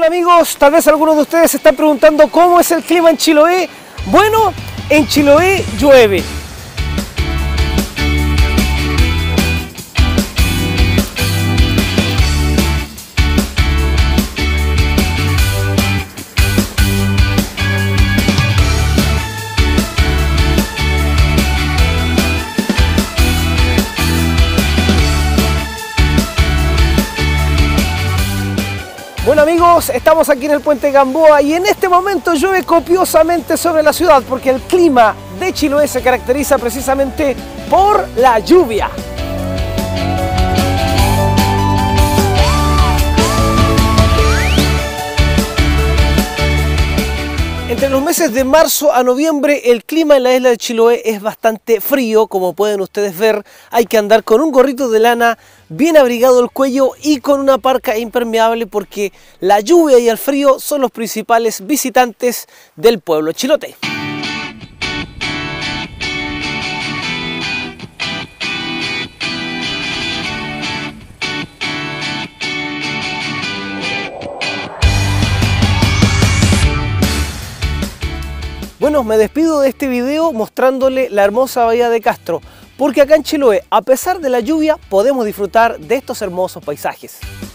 Hola amigos, tal vez algunos de ustedes se están preguntando cómo es el clima en Chiloé. Bueno, en Chiloé llueve. Bueno amigos, estamos aquí en el Puente Gamboa y en este momento llueve copiosamente sobre la ciudad porque el clima de Chiloé se caracteriza precisamente por la lluvia. Entre los meses de marzo a noviembre el clima en la isla de Chiloé es bastante frío, como pueden ustedes ver. Hay que andar con un gorrito de lana bien abrigado el cuello y con una parca impermeable porque la lluvia y el frío son los principales visitantes del pueblo chilote. Bueno, me despido de este video mostrándole la hermosa bahía de Castro, porque acá en Chiloé, a pesar de la lluvia, podemos disfrutar de estos hermosos paisajes.